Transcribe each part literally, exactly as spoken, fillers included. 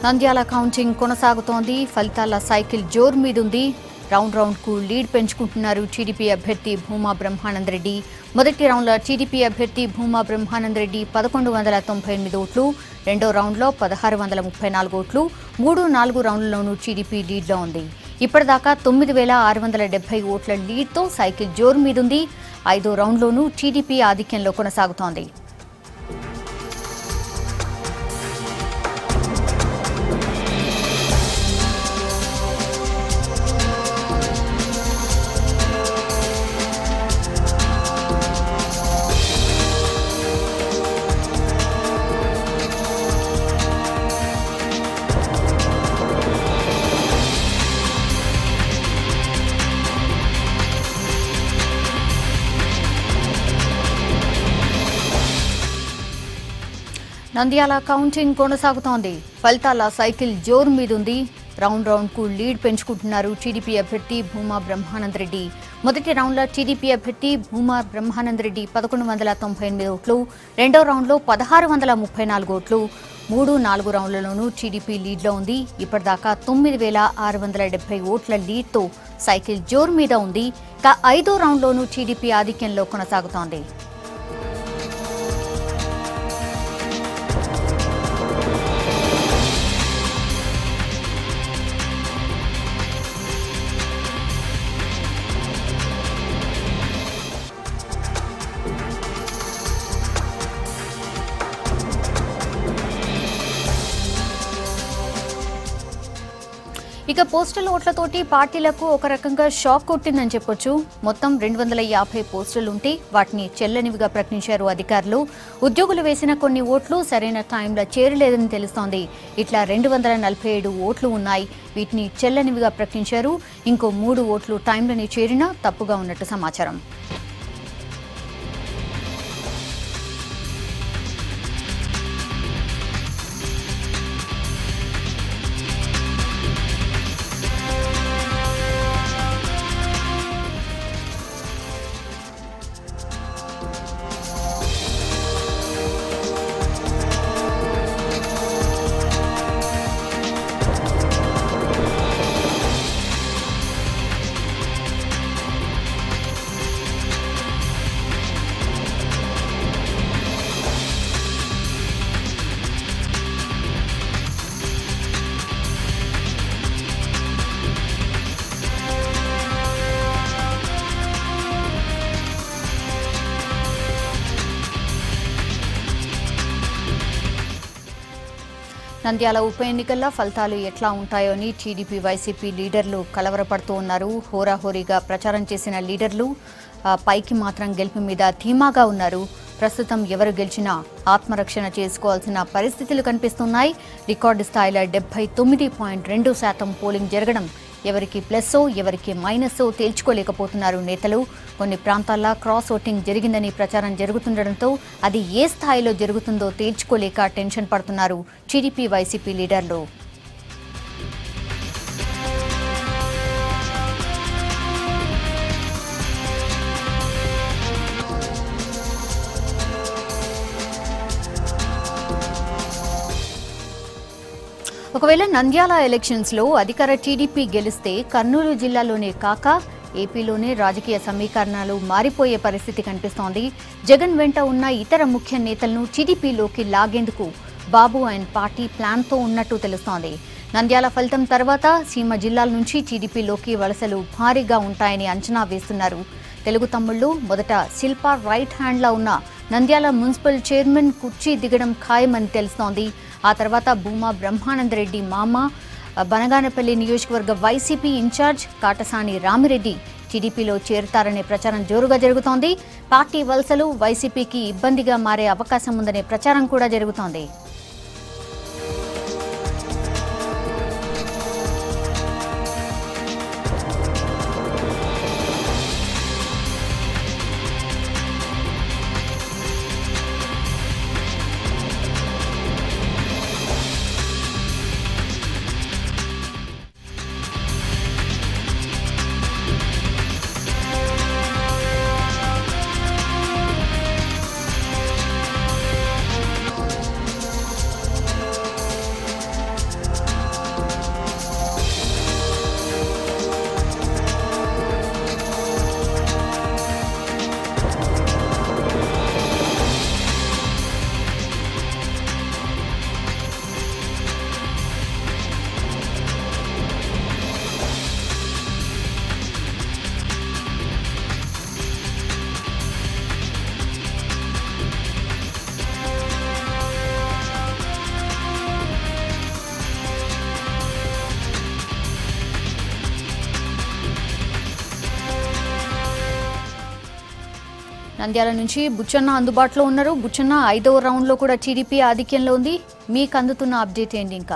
Nandyal counting కొనసాగుతోంది. ఫలితాల cycle జోరు మీదుంది. రౌండ్ రౌండ్కు లీడ్ పెంచుకుంటున్నారు టీడీపీ అభ్యర్థి భూమా బ్రహ్మానందరెడ్డి. మొదటి రౌండ్లో టీడీపీ అభ్యర్థి భూమా బ్రహ్మానందరెడ్డి పదకొండు వందల తొంభై ఎనిమిది ఓట్లు, రెండో రౌండ్లో పదహారు వందల ముప్పై నాలుగు ఓట్లు, మూడు నాలుగు రౌండ్లలోనూ టీడీపీ లీడ్లో ఉంది. ఇప్పటిదాకా తొమ్మిది వేల ఆరు వందల డెబ్బై ఓట్ల లీడ్తో సైకిల్ జోరు మీదుంది. ఐదో రౌండ్లోనూ టీడీపీ ఆధిక్యంలో కొనసాగుతోంది. నంద్యాల కౌంటింగ్ కొనసాగుతోంది. ఫలితాల సైకిల్ జోరు మీదుంది. రౌండ్ రౌండ్కు లీడ్ పెంచుకుంటున్నారు టీడీపీ అభ్యర్థి భూమా బ్రహ్మానందరెడ్డి. మొదటి రౌండ్లో టీడీపీ అభ్యర్థి భూమా బ్రహ్మానందరెడ్డి పదకొండు వందల తొంభై ఎనిమిది ఓట్లు, రెండో రౌండ్లో పదహారు వందల ముప్పై నాలుగు ఓట్లు, మూడు నాలుగు రౌండ్లలోనూ టీడీపీ లీడ్లో ఉంది. ఇప్పటిదాకా తొమ్మిది వేల ఆరు వందల డెబ్బై ఓట్ల లీడ్తో సైకిల్ జోరు మీద ఉంది. ఇక ఐదో రౌండ్లోనూ టీడీపీ ఆధిక్యంలో కొనసాగుతోంది. ఇక పోస్టల్ ఓట్లతోటి పార్టీలకు ఒక రకంగా షాక్ కొట్టిందని చెప్పొచ్చు. మొత్తం రెండు వందల యాభై పోస్టులుంటే వాటిని చెల్లనివిగా ప్రకటించారు అధికారులు. ఉద్యోగులు వేసిన కొన్ని ఓట్లు సరైన టైంలో చేరలేదని తెలుస్తోంది. ఇట్లా రెండు వందల నలభై ఏడు ఓట్లు ఉన్నాయి. వీటిని చెల్లనివిగా ప్రకటించారు. ఇంకో మూడు ఓట్లు టైంలోనే చేరినా తప్పుగా ఉన్నట్టు సమాచారం. నంద్యాల ఉప ఎన్నికల్లో ఫలితాలు ఎట్లా ఉంటాయో అని టీడీపీ వైసీపీ లీడర్లు కలవరపడుతూ ఉన్నారు. హోరాహోరీగా ప్రచారం చేసిన లీడర్లు పైకి మాత్రం గెలుపు మీద ధీమాగా ఉన్నారు. ప్రస్తుతం ఎవరు గెలిచినా ఆత్మరక్షణ చేసుకోవాల్సిన పరిస్థితులు కనిపిస్తున్నాయి. రికార్డు స్థాయిలో డెబ్బై తొమ్మిది పాయింట్ రెండు శాతం పోలింగ్ జరగడం ఎవరికి ప్లస్సో ఎవరికి మైనస్సో తేల్చుకోలేకపోతున్నారు నేతలు. కొన్ని ప్రాంతాల్లో క్రాస్ ఓటింగ్ జరిగిందని ప్రచారం జరుగుతుండటంతో అది ఏ స్థాయిలో జరుగుతుందో తేల్చుకోలేక టెన్షన్ పడుతున్నారు టీడీపీ వైసీపీ లీడర్లు. ఒకవేళ నంద్యాల ఎలక్షన్స్లో అధికార టీడీపీ గెలిస్తే కర్నూలు జిల్లాలోనే కాక ఏపీలోనే రాజకీయ సమీకరణాలు మారిపోయే పరిస్థితి కనిపిస్తోంది. జగన్ వెంట ఉన్న ఇతర ముఖ్య నేతలను టీడీపీలోకి లాగేందుకు బాబు అండ్ పార్టీ ప్లాన్తో ఉన్నట్టు తెలుస్తోంది. నంద్యాల ఫలితం తర్వాత సీమ జిల్లాల నుంచి టీడీపీలోకి వలసలు భారీగా ఉంటాయని అంచనా వేస్తున్నారు తెలుగు తమ్ముళ్లు. మొదట శిల్పా రైట్ హ్యాండ్లా ఉన్న నంద్యాల మున్సిపల్ చైర్మన్ కుర్చీ దిగడం ఖాయమని తెలుస్తోంది. ఆ తర్వాత భూమా బ్రహ్మానందరెడ్డి మామ బనగానపల్లి నియోజకవర్గ వైసీపీ ఇన్ఛార్జ్ కాటసాని రామిరెడ్డి టీడీపీలో చేరుతారనే ప్రచారం జోరుగా జరుగుతోంది. పార్టీ వలసలు వైసీపీకి ఇబ్బందిగా మారే అవకాశం ఉందనే ప్రచారం కూడా జరుగుతోంది. నంద్యాల నుంచి బుచ్చన్న అందుబాటులో ఉన్నారు. బుచ్చన్న, ఐదవ రౌండ్లో కూడా టీడీపీ ఆధిక్యంలో ఉంది. మీకు అందుతున్న అప్డేట్ ఏంటి? ఇంకా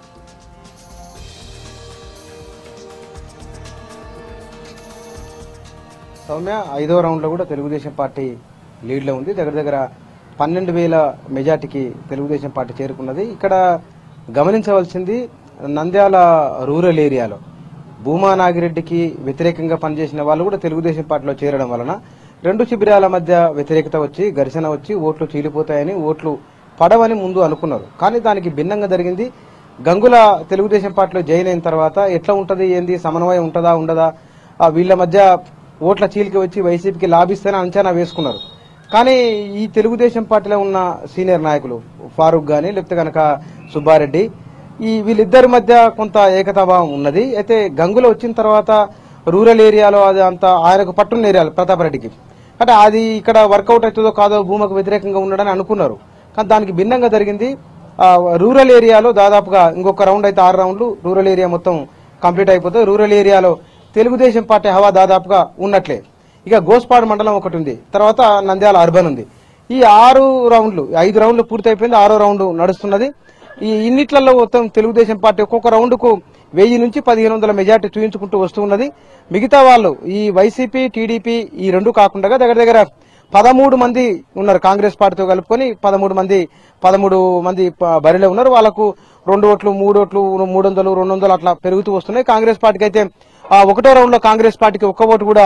సౌమ్య, ఐదవ రౌండ్లో కూడా తెలుగుదేశం పార్టీ లీడ్లో ఉంది. దగ్గర దగ్గర పన్నెండు వేల మెజార్టీకి తెలుగుదేశం పార్టీ చేరుకున్నది. ఇక్కడ గమనించవలసింది, నంద్యాల రూరల్ ఏరియాలో భూమా నాగిరెడ్డికి వ్యతిరేకంగా పనిచేసిన వాళ్ళు కూడా తెలుగుదేశం పార్టీలో చేరడం వలన రెండు శిబిరాల మధ్య వ్యతిరేకత వచ్చి, ఘర్షణ వచ్చి ఓట్లు చీలిపోతాయని, ఓట్లు పడవని ముందు అనుకున్నారు. కానీ దానికి భిన్నంగా జరిగింది. గంగుల తెలుగుదేశం పార్టీలో జాయిన్ అయిన తర్వాత ఎట్లా ఉంటది, ఏంది, సమన్వయం ఉంటుందా ఉండదా, వీళ్ళ మధ్య ఓట్ల చీలిక వచ్చి వైసీపీకి లాభిస్తేనే అంచనా వేసుకున్నారు. కానీ ఈ తెలుగుదేశం పార్టీలో ఉన్న సీనియర్ నాయకులు ఫారూక్ గాని, లేకపోతే కనుక సుబ్బారెడ్డి, ఈ వీళ్ళిద్దరి మధ్య కొంత ఏకతాభావం ఉన్నది. అయితే గంగుల వచ్చిన తర్వాత రూరల్ ఏరియాలో అది అంత ఆయనకు పట్టున్న ఏరియాలు ప్రతాపరెడ్డికి, అంటే అది ఇక్కడ వర్కౌట్ అవుతుందో కాదో భూమికి వ్యతిరేకంగా ఉండడని అనుకున్నారు. కానీ దానికి భిన్నంగా జరిగింది. రూరల్ ఏరియాలో దాదాపుగా ఇంకొక రౌండ్ అయితే ఆరు రౌండ్లు రూరల్ ఏరియా మొత్తం కంప్లీట్ అయిపోతుంది. రూరల్ ఏరియాలో తెలుగుదేశం పార్టీ హవా దాదాపుగా ఉన్నట్లే. ఇక గోస్పాడు మండలం ఒకటి ఉంది, తర్వాత నంద్యాల అర్బన్ ఉంది. ఈ ఆరు రౌండ్లు ఐదు రౌండ్లు పూర్తి అయిపోయింది, ఆరో రౌండ్ నడుస్తున్నది. ఈ ఇన్నిట్లలో మొత్తం తెలుగుదేశం పార్టీ ఒక్కొక్క రౌండ్ కు వెయ్యి నుంచి పదిహేను వందల మెజార్టీ చూయించుకుంటూ వస్తున్నది. మిగతా వాళ్ళు ఈ వైసీపీ, టీడీపీ ఈ రెండు కాకుండా దగ్గర దగ్గర పదమూడు మంది ఉన్నారు. కాంగ్రెస్ పార్టీతో కలుపుకొని పదమూడు మంది పదమూడు మంది బరిలో ఉన్నారు. వాళ్ళకు రెండు ఓట్లు, మూడు ఓట్లు, మూడు వందలు రెండు వందలు అట్లా పెరుగుతూ వస్తున్నాయి. కాంగ్రెస్ పార్టీకి అయితే ఒకటో రౌండ్ లో కాంగ్రెస్ పార్టీకి ఒక్క ఓటు కూడా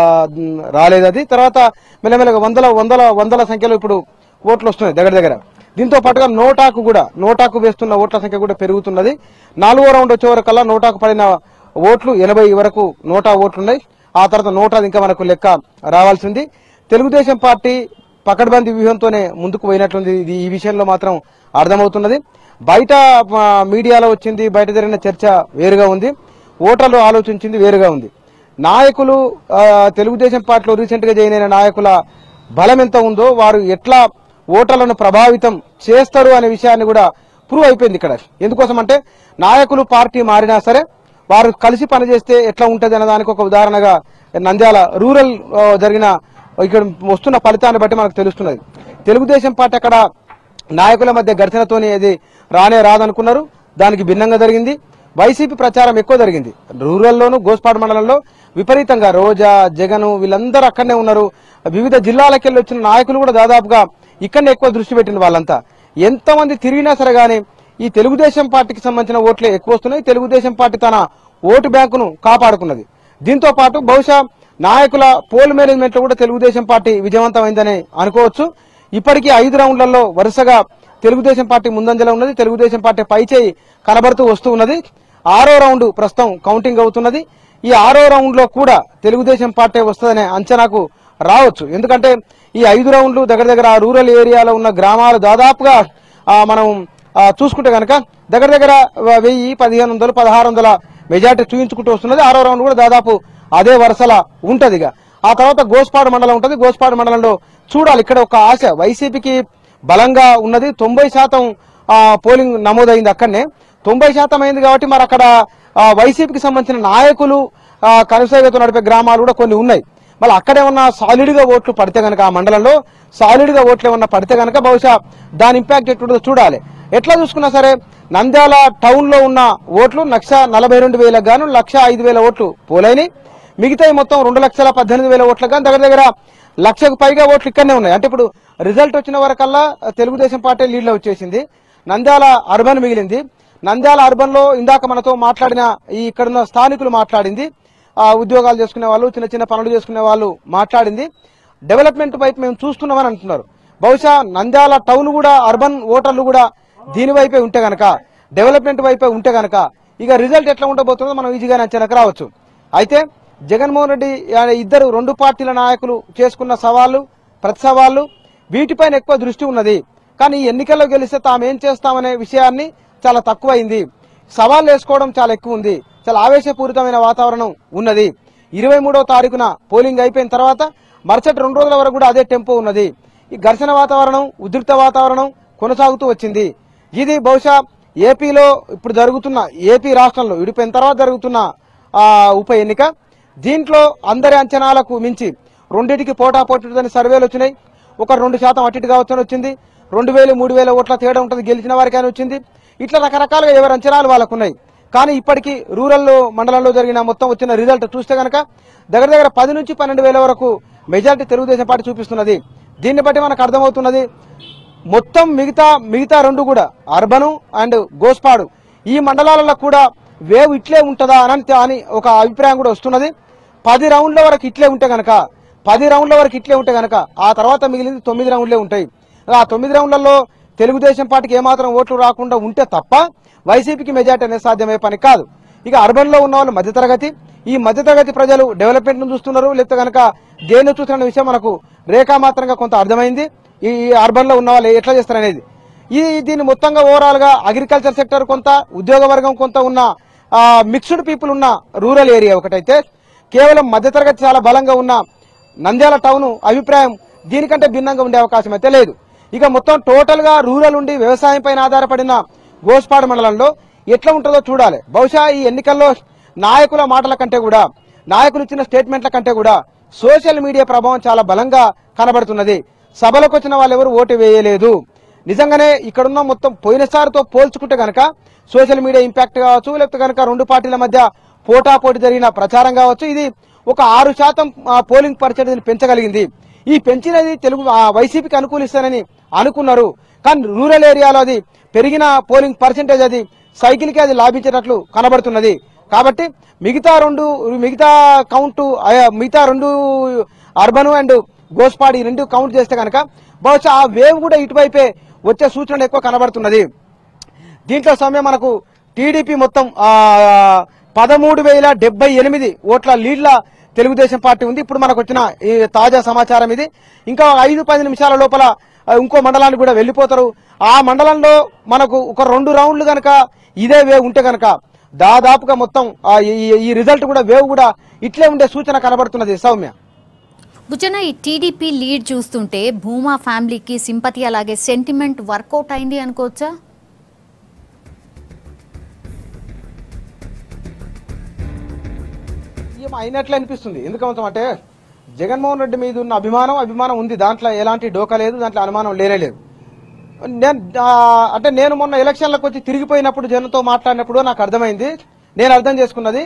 రాలేదు. అది తర్వాత మెల్లమెల్లగా వందల వందల వందల సంఖ్యలో ఇప్పుడు ఓట్లు వస్తున్నాయి దగ్గర దగ్గర. దీంతో పాటుగా నోటాకు కూడా నోటాకు వేస్తున్న ఓట్ల సంఖ్య కూడా పెరుగుతున్నది. నాలుగో రౌండ్ వచ్చే వరకల్లా నోటాకు పడిన ఓట్లు ఎనభై వరకు నోటా ఓట్లున్నాయి. ఆ తర్వాత నోటా ఇంకా మనకు లెక్క రావాల్సింది. తెలుగుదేశం పార్టీ పకడ్బందీ వ్యూహంతోనే ముందుకు పోయినట్లుంది. ఇది ఈ విషయంలో మాత్రం అర్థమవుతున్నది. బయట మీడియాలో వచ్చింది, బయట జరిగిన చర్చ వేరుగా ఉంది, ఓటర్లు ఆలోచించింది వేరుగా ఉంది. నాయకులు తెలుగుదేశం పార్టీలో రీసెంట్ గా జాయిన్ అయిన నాయకుల బలం ఎంత ఉందో, వారు ఎట్లా ఓటర్లను ప్రభావితం చేస్తారు అనే విషయాన్ని కూడా ప్రూవ్ అయిపోయింది ఇక్కడ. ఎందుకోసం అంటే నాయకులు పార్టీ మారినా సరే వారు కలిసి పనిచేస్తే ఎట్లా ఉంటది అనే దానికి ఒక ఉదాహరణగా నంద్యాల రూరల్ జరిగిన ఇక్కడ వస్తున్న ఫలితాన్ని బట్టి మనకు తెలుస్తున్నది. తెలుగుదేశం పార్టీ అక్కడ నాయకుల మధ్య ఘర్షణతోనే అది రానే రాదనుకున్నారు, దానికి భిన్నంగా జరిగింది. వైసీపీ ప్రచారం ఎక్కువ జరిగింది రూరల్లోను, గోస్పాడు మండలంలో విపరీతంగా. రోజా, జగన్ వీళ్ళందరూ అక్కడనే ఉన్నారు. వివిధ జిల్లాలకెళ్ళి వచ్చిన నాయకులు కూడా దాదాపుగా ఇక్కడనే ఎక్కువ దృష్టి పెట్టిన వాళ్ళంతా. ఎంతమంది తిరిగినా సరే గానీ ఈ తెలుగుదేశం పార్టీకి సంబంధించిన ఓట్లే ఎక్కువ వస్తున్నాయి. తెలుగుదేశం పార్టీ తన ఓటు బ్యాంకును కాపాడుకున్నది. దీంతో పాటు బహుశా నాయకుల పోల్ మేనేజ్మెంట్ లో కూడా తెలుగుదేశం పార్టీ విజయవంతమైందని అనుకోవచ్చు. ఇప్పటికీ ఐదు రౌండ్లలో వరుసగా తెలుగుదేశం పార్టీ ముందంజలో ఉన్నది. తెలుగుదేశం పార్టీ పైచేయి కనబడుతూ వస్తూ ఉన్నది. ఆరో రౌండ్ ప్రస్తుతం కౌంటింగ్ అవుతున్నది. ఈ ఆరో రౌండ్ లో కూడా తెలుగుదేశం పార్టీ వస్తుందనే అంచనాకు రావచ్చు. ఎందుకంటే ఈ ఐదు రౌండ్లు దగ్గర దగ్గర రూరల్ ఏరియాలో ఉన్న గ్రామాలు దాదాపుగా మనం చూసుకుంటే కనుక దగ్గర దగ్గర వెయ్యి పదిహేను వందలు పదహారు వందల మెజార్టీ చూయించుకుంటూ వస్తున్నది. ఆరో రౌండ్ కూడా దాదాపు అదే వరుసలా ఉంటది. ఆ తర్వాత గోస్పాడు మండలం ఉంటది. గోస్పాడు మండలంలో చూడాలి. ఇక్కడ ఒక ఆశ వైసీపీకి బలంగా ఉన్నది. తొంభై శాతం పోలింగ్ నమోదైంది. అక్కడనే తొంభై శాతం అయింది కాబట్టి మరి అక్కడ వైసీపీకి సంబంధించిన నాయకులు కనుసైగతో నడిపే గ్రామాలు కూడా కొన్ని ఉన్నాయి. మళ్ళీ అక్కడేమన్నా సాలిడ్ గా ఓట్లు పడితే గనక, ఆ మండలంలో సాలిడ్ గా ఓట్లు ఏమన్నా పడితే గనక బహుశా దాని ఇంపాక్ట్ ఎట్లుంటుందో చూడాలి. ఎట్లా చూసుకున్నా సరే నంద్యాల టౌన్ లో ఉన్న ఓట్లు లక్ష నలభై రెండు వేలకు గాను లక్ష ఐదు వేల ఓట్లు పోలైనాయి. మిగతా మొత్తం రెండు లక్షల పద్దెనిమిది వేల ఓట్లకు గాను దగ్గర దగ్గర లక్షకు పైగా ఓట్లు ఇక్కడనే ఉన్నాయి. అంటే ఇప్పుడు రిజల్ట్ వచ్చిన వరకల్లా తెలుగుదేశం పార్టీ లీడ్ లో వచ్చేసింది. నంద్యాల అర్బన్ మిగిలింది. నంద్యాల అర్బన్ లో ఇందాక మనతో మాట్లాడిన ఈ ఇక్కడున్న స్థానికులు మాట్లాడింది, ఉద్యోగాలు చేసుకునే వాళ్ళు, చిన్న చిన్న పనులు చేసుకునే వాళ్ళు మాట్లాడింది, డెవలప్మెంట్ వైపు మేము చూస్తున్నామని అంటున్నారు. బహుశా నంద్యాల టౌన్ కూడా, అర్బన్ ఓటర్లు కూడా దీని వైపే ఉంటే గనక, డెవలప్మెంట్ వైపే ఉంటే గనక ఇక రిజల్ట్ ఎట్లా ఉండబోతుందో మనం ఈజీగానే అంచనాకు రావచ్చు. అయితే జగన్మోహన్ రెడ్డి ఇద్దరు రెండు పార్టీల నాయకులు చేసుకున్న సవాళ్లు, ప్రతి సవాళ్లు వీటిపైన ఎక్కువ దృష్టి ఉన్నది. కానీ ఈ ఎన్నికల్లో గెలిస్తే తామేం చేస్తామనే విషయాన్ని చాలా తక్కువైంది. సవాళ్లు వేసుకోవడం చాలా ఎక్కువ ఉంది. చాలా ఆవేశపూరితమైన వాతావరణం ఉన్నది. ఇరవై మూడవ తారీఖున పోలింగ్ అయిపోయిన తర్వాత మరుసటి రెండు రోజుల వరకు కూడా అదే టెంపో ఉన్నది. ఈ ఘర్షణ వాతావరణం, ఉద్రిక్త వాతావరణం కొనసాగుతూ వచ్చింది. ఇది బహుశా ఏపీలో ఇప్పుడు జరుగుతున్న, ఏపీ రాష్ట్రంలో విడిపోయిన తర్వాత జరుగుతున్న ఉప ఎన్నిక. దీంట్లో అందరి అంచనాలకు మించి రెండింటికి పోటా పోటీ సర్వేలు వచ్చినాయి. ఒక రెండు శాతం అటు ఇటు కావచ్చని వచ్చింది. రెండు వేలు మూడు వేల ఓట్ల తేడా ఉంటుంది గెలిచిన వారికైనా వచ్చింది. ఇట్లా రకరకాలుగా ఎవరి అంచనాలు వాళ్ళకు ఉన్నాయి. కానీ ఇప్పటికీ రూరల్ మండలంలో జరిగిన మొత్తం వచ్చిన రిజల్ట్ చూస్తే కనుక దగ్గర దగ్గర పది నుంచి పన్నెండు వేల వరకు మెజారిటీ తెలుగుదేశం పార్టీ చూపిస్తున్నది. దీన్ని బట్టి మనకు అర్థమవుతున్నది మొత్తం మిగతా మిగతా రెండు కూడా అర్బను అండ్ గోస్పాడు ఈ మండలాలలో కూడా వేవ్ ఇట్లే ఉంటుందా అని అని ఒక అభిప్రాయం కూడా వస్తున్నది. పది రౌండ్ల వరకు ఇట్లే ఉంటే గనక పది రౌండ్ల వరకు ఇట్లే ఉంటే గనక ఆ తర్వాత మిగిలింది తొమ్మిది రౌండ్లే ఉంటాయి. ఆ తొమ్మిది రౌండ్లలో తెలుగుదేశం పార్టీకి ఏమాత్రం ఓట్లు రాకుండా ఉంటే తప్ప వైసీపీకి మెజార్టీ అనేది సాధ్యమయ్యే పని కాదు. ఇక అర్బన్ లో ఉన్న వాళ్ళు మధ్యతరగతి, ఈ మధ్యతరగతి ప్రజలు డెవలప్మెంట్ ను చూస్తున్నారు, లేకపోతే కనుక దేన్ని చూస్తున్న విషయం మనకు రేఖామాత్రంగా కొంత అర్థమైంది. ఈ అర్బన్ లో ఉన్న వాళ్ళు ఎట్లా చేస్తారు అనేది. ఈ దీన్ని మొత్తంగా ఓవరాల్ గా అగ్రికల్చర్ సెక్టర్ కొంత, ఉద్యోగ వర్గం కొంత ఉన్న మిక్స్డ్ పీపుల్ ఉన్న రూరల్ ఏరియా ఒకటైతే, కేవలం మధ్యతరగతి చాలా బలంగా ఉన్న నంద్యాల టౌన్ అభిప్రాయం దీనికంటే భిన్నంగా ఉండే అవకాశం అయితే లేదు. ఇక మొత్తం టోటల్ గా రూరల్ ఉండి వ్యవసాయం పైన ఆధారపడిన గోస్పాడు మండలంలో ఎట్లా ఉంటుందో చూడాలి. బహుశా ఈ ఎన్నికల్లో నాయకుల మాటల కంటే కూడా, నాయకులు ఇచ్చిన స్టేట్మెంట్ల కంటే కూడా సోషల్ మీడియా ప్రభావం చాలా బలంగా కనబడుతున్నది. సభలకు వచ్చిన వాళ్ళు ఎవరు ఓటు వేయలేదు. నిజంగానే ఇక్కడున్న మొత్తం పోయినసారితో పోల్చుకుంటే గనక సోషల్ మీడియా ఇంపాక్ట్ కావచ్చు, లేకపోతే కనుక రెండు పార్టీల మధ్య పోటాపోటీ జరిగిన ప్రచారం కావచ్చు, ఇది ఒక ఆరు శాతం పోలింగ్ పర్సెంటేజ్ పెంచగలిగింది. ఈ పెంచినది తెలుగు వైసీపీకి అనుకూలిస్తానని అనుకున్నారు. కానీ రూరల్ ఏరియాలో అది పెరిగిన పోలింగ్ పర్సెంటేజ్ అది సైకిల్ కి అది లాభించేటట్లు కనబడుతున్నది. కాబట్టి మిగతా రెండు మిగతా కౌంట్ మిగతా రెండు అర్బన్ అండ్ గోస్పాడి రెండు కౌంట్ చేస్తే కనుక బహుశా ఆ వేవ్ కూడా ఇటువైపే వచ్చే సూచనలు ఎక్కువ కనబడుతున్నది. దీంట్లో సమయం మనకు టీడీపీ మొత్తం పదమూడు వేల డెబ్బై ఎనిమిది ఓట్ల లీడ్ల తెలుగుదేశం పార్టీ ఉంది. ఇప్పుడు మనకు వచ్చిన ఈ తాజా సమాచారం ఇది. ఇంకా ఐదు పది నిమిషాల లోపల ఇంకో మండలానికి కూడా వెళ్లిపోతారు. ఆ మండలంలో మనకు ఒక రెండు రౌండ్లు గనక ఇదే వేవ్ ఉంటే గనక దాదాపుగా మొత్తం ఈ రిజల్ట్ కూడా వేవ్ కూడా ఇట్లే ఉండే సూచన కనబడుతున్నది. సౌమ్య, బుచ్చన, ఈ టీడీపీ లీడ్ చూస్తుంటే భూమా ఫ్యామిలీకి సింపతి అలాగే సెంటిమెంట్ వర్కౌట్ అయింది అనుకోవచ్చా? అయినట్లు అనిపిస్తుంది. ఎందుకంటే జగన్మోహన్ రెడ్డి మీద ఉన్న అభిమానం అభిమానం ఉంది, దాంట్లో ఎలాంటి డోకా లేదు, దాంట్లో అనుమానం లేనేలేదు. నేను అంటే నేను మొన్న ఎలక్షన్లకు వచ్చి తిరిగిపోయినప్పుడు జనంతో మాట్లాడినప్పుడు నాకు అర్థమైంది, నేను అర్థం చేసుకున్నది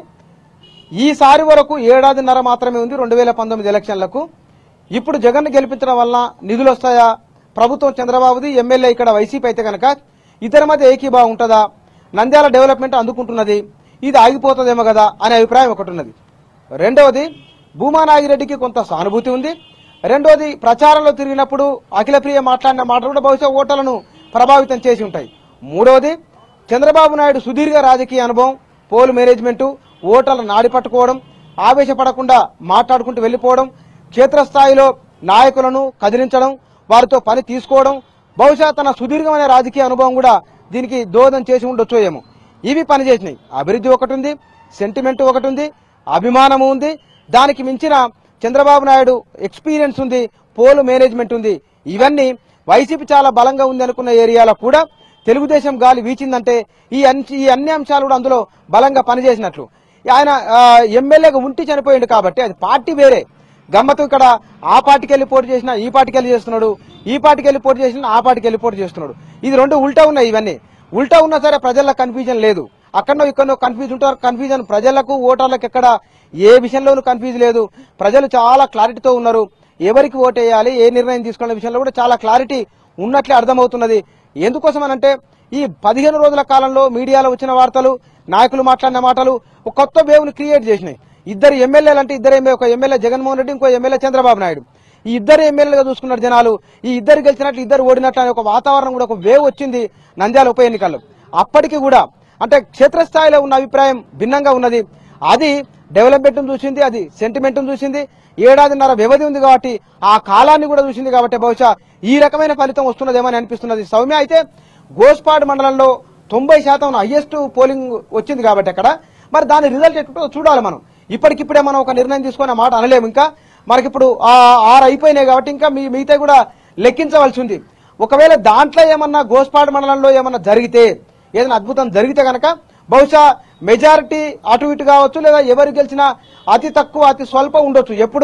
ఈసారి వరకు ఏడాదిన్నర మాత్రమే ఉంది రెండు వేల పంతొమ్మిది ఎలక్షన్లకు. ఇప్పుడు జగన్ గెలిపించడం వల్ల నిధులు వస్తాయా, ప్రభుత్వం చంద్రబాబుది, ఎమ్మెల్యే ఇక్కడ వైసీపీ అయితే కనుక ఇతర మధ్య ఏకీభావం ఉంటుందా, నంద్యాల డెవలప్మెంట్ అందుకుంటున్నది, ఇది ఆగిపోతుందేమో కదా అనే అభిప్రాయం ఒకటి ఉన్నది. రెండవది భూమా నాగిరెడ్డికి కొంత సానుభూతి ఉంది. రెండోది ప్రచారంలో తిరిగినప్పుడు అఖిలప్రియ మాట్లాడిన మాటలు కూడా బహుశా ఓటర్లను ప్రభావితం చేసి ఉంటాయి. మూడవది చంద్రబాబు నాయుడు సుదీర్ఘ రాజకీయ అనుభవం, పోల్ మేనేజ్మెంటు, ఓటర్ల నాడి పట్టుకోవడం, ఆవేశపడకుండా మాట్లాడుకుంటూ వెళ్లిపోవడం, క్షేత్రస్థాయిలో నాయకులను కదిలించడం, వారితో పని తీసుకోవడం, బహుశా తన సుదీర్ఘమైన రాజకీయ అనుభవం కూడా దీనికి దోహదం చేసి ఉండొచ్చు ఏమో. ఇవి పనిచేసినాయి. అభివృద్ధి ఒకటి ఉంది, సెంటిమెంట్ ఒకటి ఉంది, అభిమానము ఉంది, దానికి మించిన చంద్రబాబు నాయుడు ఎక్స్పీరియన్స్ ఉంది, పోల్ మేనేజ్మెంట్ ఉంది. ఇవన్నీ వైసీపీ చాలా బలంగా ఉంది అనుకున్న ఏరియాలో కూడా తెలుగుదేశం గాలి వీచిందంటే ఈ ఈ అన్ని అంశాలు కూడా అందులో బలంగా పనిచేసినట్లు. ఆయన ఎమ్మెల్యేగా ఉండి చనిపోయింది కాబట్టి అది పార్టీ వేరే గమ్మత్తు. ఇక్కడ ఆ పార్టీకి వెళ్ళి పోటీ చేసినా ఈ పార్టీకి వెళ్ళి చేస్తున్నాడు, ఈ పార్టీకి వెళ్ళి పోటీ చేసినా ఆ పార్టీకి వెళ్ళి పోటీ చేస్తున్నాడు. ఇది రెండు ఉల్టా ఉన్నాయి. ఇవన్నీ ఉల్టా ఉన్నా సరే ప్రజలకు కన్ఫ్యూజన్ లేదు. అక్కడో ఇక్కడో కన్ఫ్యూజ్ ఉంటారు. కన్ఫ్యూజన్ ప్రజలకు ఓటర్లకు ఎక్కడ ఏ విషయంలోనూ కన్ఫ్యూజ్ లేదు. ప్రజలు చాలా క్లారిటీతో ఉన్నారు. ఎవరికి ఓటేయాలి, ఏ నిర్ణయం తీసుకునే విషయంలో కూడా చాలా క్లారిటీ ఉన్నట్లే అర్థమవుతున్నది. ఎందుకోసం అనంటే ఈ పదిహేను రోజుల కాలంలో మీడియాలో వచ్చిన వార్తలు, నాయకులు మాట్లాడిన మాటలు ఒక కొత్త వేవ్ను క్రియేట్ చేసినాయి. ఇద్దరు ఎమ్మెల్యేలు అంటే ఇద్దరు ఎమ్మెల్యే, ఒక ఎమ్మెల్యే జగన్మోహన్ రెడ్డి, ఇంకో ఎమ్మెల్యే చంద్రబాబు నాయుడు. ఈ ఇద్దరు ఎమ్మెల్యేలుగా చూసుకున్నారు జనాలు. ఈ ఇద్దరు గెలిచినట్లు ఇద్దరు ఓడినట్లు అనే ఒక వాతావరణం కూడా ఒక వేవ్ వచ్చింది నంద్యాల ఉప ఎన్నికల్లో. అప్పటికి కూడా అంటే క్షేత్రస్థాయిలో ఉన్న అభిప్రాయం భిన్నంగా ఉన్నది. అది డెవలప్మెంట్ చూసింది, అది సెంటిమెంట్ చూసింది, ఏడాదిన్నర వ్యవధి ఉంది కాబట్టి ఆ కాలాన్ని కూడా చూసింది. కాబట్టి బహుశా ఈ రకమైన ఫలితం వస్తున్నదేమని అనిపిస్తున్నది. సౌమ్య, అయితే గోస్పాడ్ మండలంలో తొంభై శాతం హైయెస్ట్ పోలింగ్ వచ్చింది కాబట్టి అక్కడ మరి దాని రిజల్ట్ ఎట్టుంటో చూడాలి. మనం ఇప్పటికిప్పుడే మనం ఒక నిర్ణయం తీసుకునే మాట అనలేము. ఇంకా మనకిప్పుడు ఆరు అయిపోయినాయి కాబట్టి ఇంకా మీ మిగతా కూడా లెక్కించవలసి ఉంది. ఒకవేళ దాంట్లో ఏమన్నా గోస్పాడ్ మండలంలో ఏమన్నా జరిగితే, ఏదైనా అద్భుతం జరిగితే కనుక బహుశా మెజారిటీ అటు ఇటు కావచ్చు, లేదా ఎవరు గెలిచినా అతి తక్కువ అతి స్వల్పం ఉండొచ్చు. ఎప్పుడు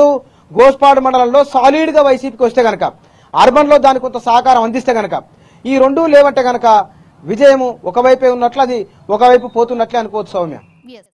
గోస్పాడు మండలంలో సాలిడ్ గా వైసీపీకి వస్తే గనక, అర్బన్ లో దాని కొంత సహకారం అందిస్తే గనక, ఈ రెండు లేవంటే గనక విజయము ఒకవైపే ఉన్నట్లు, అది ఒకవైపు పోతున్నట్లే అనుకోవచ్చు సౌమ్య.